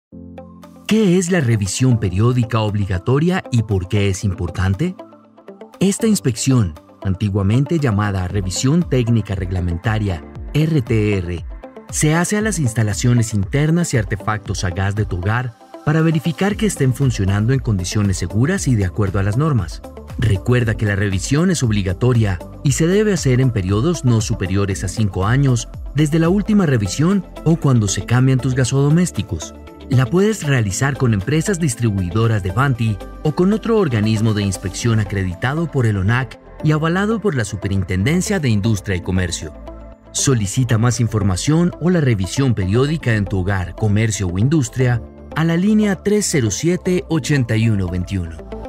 ¿Qué es la revisión periódica obligatoria y por qué es importante? Esta inspección, antiguamente llamada Revisión Técnica Reglamentaria, RTR, se hace a las instalaciones internas y artefactos a gas de tu hogar para verificar que estén funcionando en condiciones seguras y de acuerdo a las normas. Recuerda que la revisión es obligatoria y se debe hacer en periodos no superiores a 5 años desde la última revisión o cuando se cambian tus gasodomésticos. La puedes realizar con empresas distribuidoras de Vanti o con otro organismo de inspección acreditado por el ONAC y avalado por la Superintendencia de Industria y Comercio. Solicita más información o la revisión periódica en tu hogar, comercio o industria a la línea 307-8121.